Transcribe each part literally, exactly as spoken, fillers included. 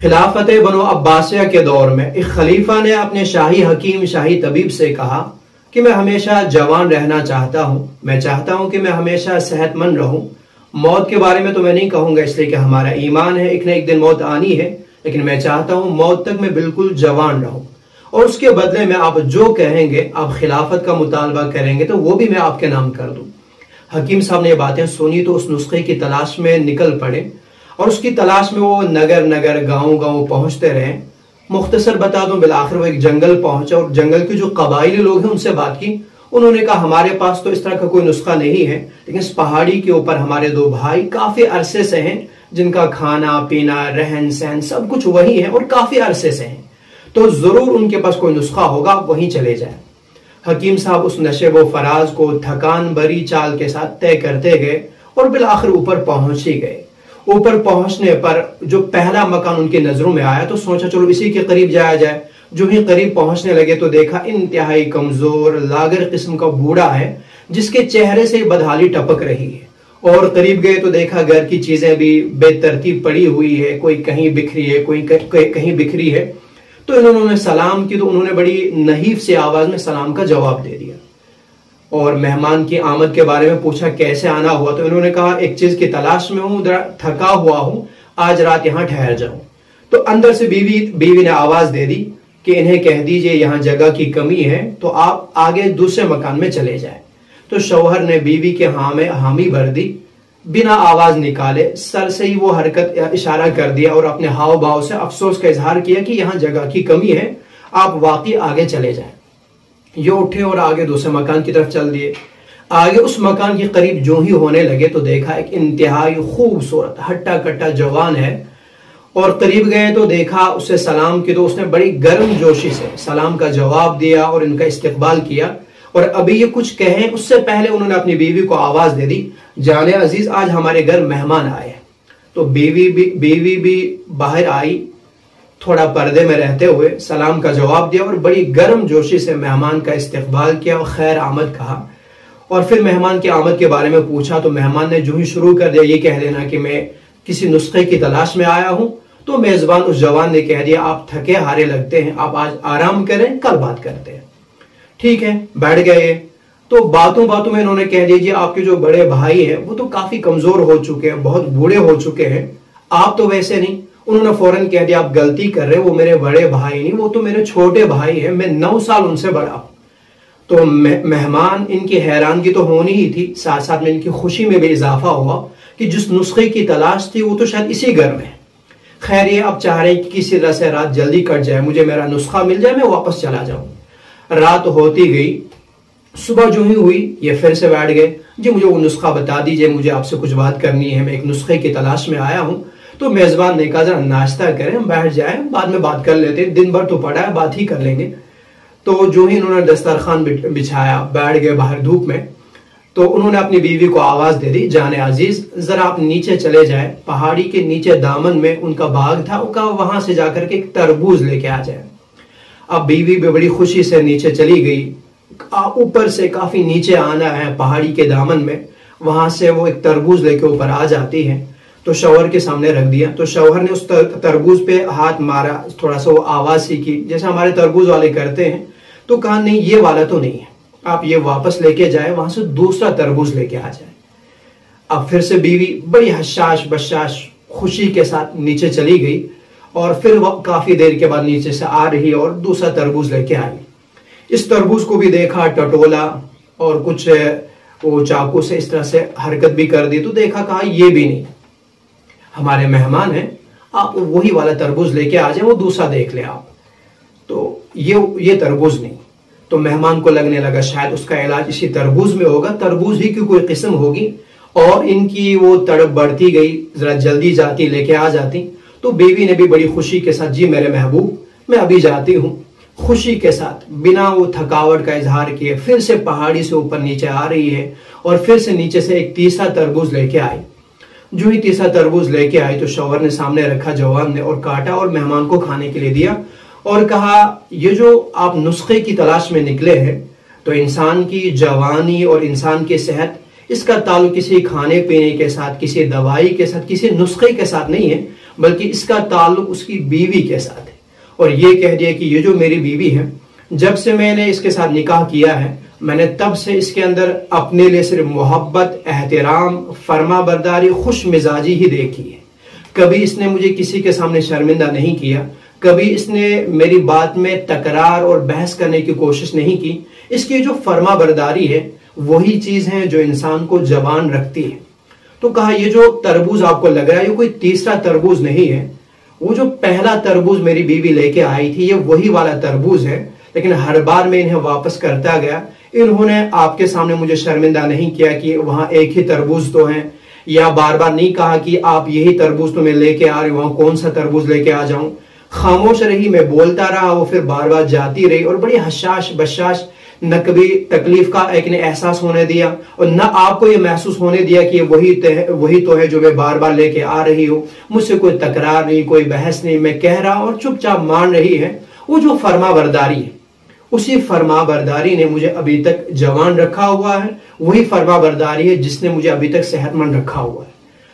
खिलाफत बनो अब्बासिया के दौर में एक खलीफा ने अपने शाही हकीम शाही तबीब से कहा कि मैं हमेशा जवान रहना चाहता हूँ, मैं चाहता हूँ कि मैं हमेशा सेहतमंद रहूँ। मौत के बारे में तो मैं नहीं कहूँगा, इसलिए कि हमारा ईमान है एक न एक दिन मौत आनी है, लेकिन मैं चाहता हूँ मौत तक मैं बिल्कुल जवान रहूँ और उसके बदले में आप जो कहेंगे, आप खिलाफत का मुतालबा करेंगे तो वो भी मैं आपके नाम कर दूँ। हकीम साहब ने ये बातें सुनी तो उस नुस्खे की तलाश में निकल पड़े और उसकी तलाश में वो नगर नगर गांव गांव पहुंचते रहे। मुख्तसर बता दूं, बिलाखिर वो एक जंगल पहुंचे और जंगल के जो कबाइली लोग हैं उनसे बात की। उन्होंने कहा हमारे पास तो इस तरह का कोई नुस्खा नहीं है, लेकिन इस पहाड़ी के ऊपर हमारे दो भाई काफी अरसे से हैं, जिनका खाना पीना रहन सहन सब कुछ वही है और काफी अरसे से हैं, तो जरूर उनके पास कोई नुस्खा होगा, आप वहीं चले जाए। हकीम साहब उस नशेबो फराज को थकान भरी चाल के साथ तय करते गए और बिलाखिर ऊपर पहुंच ही गए। ऊपर पहुंचने पर जो पहला मकान उनकी नजरों में आया तो सोचा चलो इसी के करीब जाया जाए। जो ही करीब पहुंचने लगे तो देखा इंतहाई कमजोर लागर किस्म का बूढ़ा है, जिसके चेहरे से बदहाली टपक रही है। और करीब गए तो देखा घर की चीजें भी बेतरतीब पड़ी हुई है, कोई कहीं बिखरी है, कोई कहीं बिखरी है। तो इन्होंने सलाम की तो उन्होंने बड़ी नहीफ से आवाज में सलाम का जवाब दे दिया और मेहमान की आमद के बारे में पूछा कैसे आना हुआ। तो इन्होंने कहा एक चीज की तलाश में हूं, थका हुआ हूं, आज रात यहां ठहर जाऊं। तो अंदर से बीवी बीवी ने आवाज दे दी कि इन्हें कह दीजिए यहां जगह की कमी है तो आप आगे दूसरे मकान में चले जाएं। तो शौहर ने बीवी के हाँ में हामी भर दी, बिना आवाज निकाले सर से ही वो हरकत इशारा कर दिया और अपने हाव भाव से अफसोस का इजहार किया कि यहां जगह की कमी है, आप वाकई आगे चले जाएं। ये उठे और आगे दूसरे मकान की तरफ चल दिए। आगे उस मकान के करीब जो ही होने लगे तो देखा एक इंतहाई खूबसूरत हट्टा कट्टा जवान है और करीब गए तो देखा उससे सलाम की तो उसने बड़ी गर्म जोशी से सलाम का जवाब दिया और इनका इस्तकबाल किया। और अभी ये कुछ कहें उससे पहले उन्होंने अपनी बीवी को आवाज दे दी, जाने अजीज आज हमारे घर मेहमान आए हैं। तो बीवी भी बीवी भी बाहर आई, थोड़ा पर्दे में रहते हुए सलाम का जवाब दिया और बड़ी गर्म जोशी से मेहमान का इस्तकबाल किया और खैर आमद कहा। और फिर मेहमान की आमद के बारे में पूछा तो मेहमान ने जो ही शुरू कर दिया ये कह देना कि मैं किसी नुस्खे की तलाश में आया हूं। तो मेजबान उस जवान ने कह दिया आप थके हारे लगते हैं, आप आज आराम करें, कल बात करते हैं। ठीक है, बैठ गए। तो बातों बातों में इन्होंने कह दिया जी आपके जो बड़े भाई हैं वो तो काफी कमजोर हो चुके हैं, बहुत बूढ़े हो चुके हैं, आप तो वैसे नहीं। उन्होंने फौरन कह दिया आप गलती कर रहे, वो मेरे बड़े भाई नहीं, वो तो मेरे छोटे भाई हैं, मैं नौ साल उनसे बड़ा हूं। तो मेहमान इनकी हैरानगी तो होनी ही थी, साथ साथ में इनकी खुशी में भी इजाफा हुआ कि जिस नुस्खे की तलाश थी वो तो शायद इसी घर में है। खैर ये अब चाह रहे हैं कि किसी तरह से रात जल्दी कट जाए, मुझे मेरा नुस्खा मिल जाए, मैं वापस चला जाऊं। रात होती गई, सुबह जो ही हुई ये फिर से बैठ गए, जी मुझे वो नुस्खा बता दीजिए, मुझे आपसे कुछ बात करनी है, मैं एक नुस्खे की तलाश में आया हूं। तो मेजबान ने कहा जरा नाश्ता करें, बैठ जाए, बाद में बात कर लेते, दिन भर तो पड़ा है, बात ही कर लेंगे। तो जो ही उन्होंने दस्तरखान बिछाया, बैठ गए बाहर धूप में। तो उन्होंने अपनी बीवी को आवाज दे दी, जाने अजीज जरा आप नीचे चले जाए, पहाड़ी के नीचे दामन में उनका बाग था, उनका वहां से जाकर के एक तरबूज लेके आ जाए। अब बीवी भी बड़ी खुशी से नीचे चली गई, ऊपर से काफी नीचे आना है पहाड़ी के दामन में, वहां से वो एक तरबूज लेके ऊपर आ जाती है। तो शौहर के सामने रख दिया। तो शौहर ने उस तर, तरबूज पे हाथ मारा, थोड़ा सा वो आवाज सी की जैसे हमारे तरबूज वाले करते हैं। तो कहा नहीं ये वाला तो नहीं है, आप ये वापस लेके जाए, वहां से दूसरा तरबूज लेके आ जाए। अब फिर से बीवी बड़ी हशाश बशाश खुशी के साथ नीचे चली गई और फिर काफी देर के बाद नीचे से आ रही और दूसरा तरबूज लेके आई। इस तरबूज को भी देखा, टटोला और कुछ वो चाकू से इस तरह से हरकत भी कर दी। तो देखा, कहा ये भी नहीं, हमारे मेहमान हैं, आप वही वाला तरबूज लेके आ जाए, वो दूसरा देख ले आप। तो ये ये तरबूज नहीं। तो मेहमान को लगने लगा शायद उसका इलाज इसी तरबूज में होगा, तरबूज ही की कोई किस्म होगी। और इनकी वो तड़प बढ़ती गई, जरा जल्दी जाती, लेके आ जाती। तो बीवी ने भी बड़ी खुशी के साथ, जी मेरे महबूब मैं अभी जाती हूँ, खुशी के साथ बिना वो थकावट का इजहार किए फिर से पहाड़ी से ऊपर नीचे आ रही है और फिर से नीचे से एक तीसरा तरबूज लेके आई। जो ही तीसरा तरबूज लेके आई तो शौहर ने सामने रखा, जवान ने, और काटा और मेहमान को खाने के लिए दिया और कहा ये जो आप नुस्खे की तलाश में निकले हैं तो इंसान की जवानी और इंसान की सेहत इसका ताल्लुक किसी खाने पीने के साथ, किसी दवाई के साथ, किसी नुस्खे के साथ नहीं है, बल्कि इसका ताल्लुक उसकी बीवी के साथ है। और ये कह दिया कि ये जो मेरी बीवी है, जब से मैंने इसके साथ निकाह किया है, मैंने तब से इसके अंदर अपने लिए सिर्फ मोहब्बत, एहतराम, फर्मा बरदारी, खुश मिजाजी ही देखी है। कभी इसने मुझे किसी के सामने शर्मिंदा नहीं किया, कभी इसने मेरी बात में तकरार और बहस करने की कोशिश नहीं की। इसकी जो फर्मा बरदारी है वही चीज है जो इंसान को जवान रखती है। तो कहा ये जो तरबूज आपको लग रहा है ये कोई तीसरा तरबूज नहीं है, वो जो पहला तरबूज मेरी बीवी लेके आई थी ये वही वाला तरबूज है। लेकिन हर बार मैं इन्हें वापस करता गया, इन्होंने आपके सामने मुझे शर्मिंदा नहीं किया कि वहां एक ही तरबूज तो है, या बार बार नहीं कहा कि आप यही तरबूज तो मैं लेके आ रही हूं, वहां कौन सा तरबूज लेके आ जाऊं। खामोश रही, मैं बोलता रहा, वो फिर बार बार जाती रही और बड़ी हशाश बशाश, न कभी तकलीफ का एक ने एहसास होने दिया और न आपको ये महसूस होने दिया कि ये वही वही तो है जो मैं बार बार लेके आ रही हूँ। मुझसे कोई तकरार नहीं, कोई बहस नहीं, मैं कह रहा और चुपचाप मान रही है। वो जो फर्मा बरदारी है, उसी फर्मा बरदारी ने मुझे अभी तक जवान रखा हुआ है, वही फर्मा बरदारी है जिसने मुझे अभी तक सेहतमंद रखा हुआ है।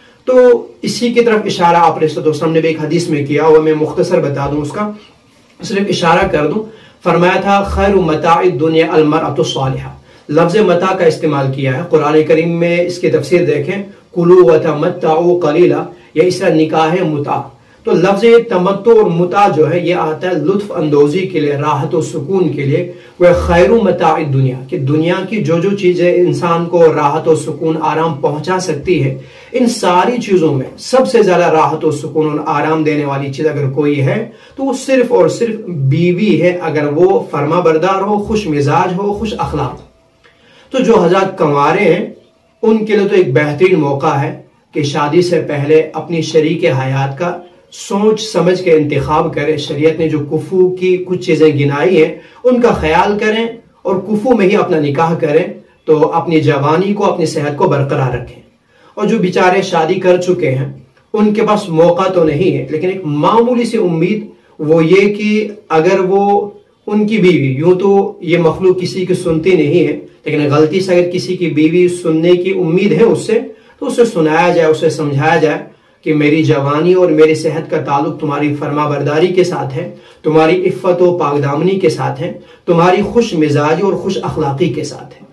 तो इसी की तरफ इशारा आप रसूलुल्लाह ने भी एक हदीस में किया हुआ, मैं मुख्तसर बता दूं, उसका सिर्फ इशारा कर दूं। फरमाया था खैरु मताइ दुनिया अल मरअतु सालिहा, लफ्ज मता का इस्तेमाल किया है कुरान करीम में। इसकी तफसीर देखें, कुलू व तमत्तउ कलीला, या इसका निकाह है मुता। तो लफ्ज तमत्तु और मुता जो है ये आता है लुत्फ अंदोजी के लिए, राहत और सुकून के लिए। वह खैरु मताइ दुनिया, कि दुनिया की जो जो चीजें इंसान को राहत और सुकून, आराम पहुंचा सकती है, इन सारी चीजों में सबसे ज्यादा राहत और सुकून और आराम देने वाली चीज अगर कोई है तो वो सिर्फ और सिर्फ बीवी है, अगर वो फर्मा बरदार हो, खुश मिजाज हो, खुश अखलाक। तो जो हज़रात कंवारे हैं उनके लिए तो एक बेहतरीन मौका है कि शादी से पहले अपनी शरीक हयात का सोच समझ के इंतखाब करें। शरीयत ने जो कुफू की कुछ चीजें गिनाई हैं उनका ख्याल करें और कुफू में ही अपना निकाह करें, तो अपनी जवानी को, अपनी सेहत को बरकरार रखें। और जो बेचारे शादी कर चुके हैं उनके पास मौका तो नहीं है, लेकिन एक मामूली सी उम्मीद, वो ये कि अगर वो उनकी बीवी, यूं तो ये मखलूक किसी की सुनती नहीं है, लेकिन गलती से अगर किसी की बीवी सुनने की उम्मीद है उससे, तो उसे सुनाया जाए, उसे समझाया जाए कि मेरी जवानी और मेरी सेहत का ताल्लुक तुम्हारी फर्मा बरदारी के साथ है, तुम्हारी इफ़्फ़त और पाकदामनी के साथ है, तुम्हारी खुश मिजाजी और खुश अखलाकी के साथ है।